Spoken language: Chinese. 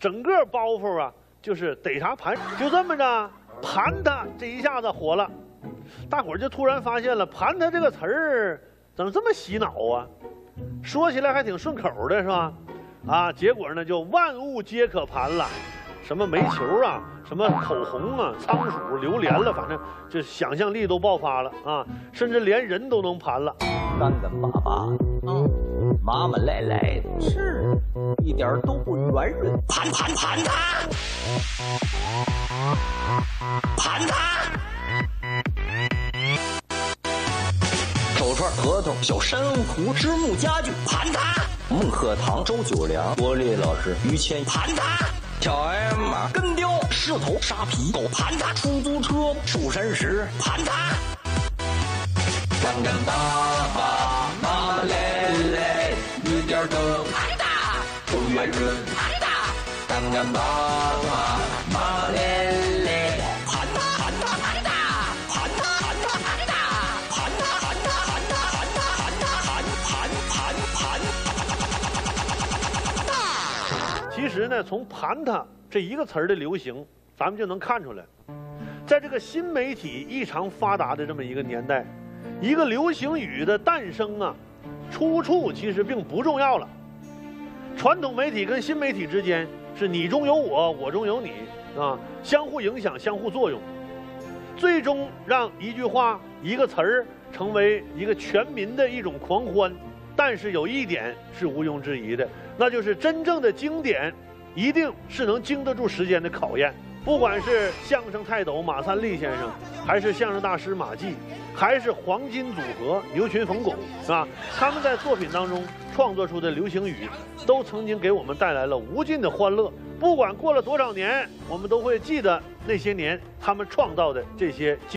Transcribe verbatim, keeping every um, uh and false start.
整个包袱啊就是逮啥盘，就这么着盘它，这一下子火了，大伙儿就突然发现了盘它这个词儿怎么这么洗脑啊？说起来还挺顺口的是吧？啊，结果呢就万物皆可盘了，什么煤球啊，什么口红啊，仓鼠、榴莲了，反正就想象力都爆发了啊，甚至连人都能盘了。 干干巴巴，嗯，麻麻赖赖的，是，一点都不圆润。盘盘盘它，盘它。手串、核桃、小珊瑚、芝木家具，盘它。孟鹤堂、周九良、郭烈老师、于谦，盘它。小 M 啊，根雕、狮头、沙皮狗，盘它。出租车、寿山石，盘它。干干巴巴，麻麻咧咧，一点都盘它。不圆润，盘它。干干巴巴，麻麻咧咧，盘它盘它盘它，盘它盘它盘它，盘它盘它盘它盘它盘它盘盘盘盘。 其实呢，从盘它这一个词儿的流行，咱们就能看出来，在这个新媒体异常发达的这么一个年代，一个流行语的诞生啊，出处其实并不重要了。传统媒体跟新媒体之间是你中有我，我中有你啊，相互影响，相互作用，最终让一句话、一个词儿成为一个全民的一种狂欢。但是有一点是毋庸置疑的，那就是真正的经典，一定是能经得住时间的考验。不管是相声泰斗马三立先生，还是相声大师马季，还是黄金组合牛群、冯巩，是吧？他们在作品当中创作出的流行语，都曾经给我们带来了无尽的欢乐。不管过了多少年，我们都会记得那些年他们创造的这些。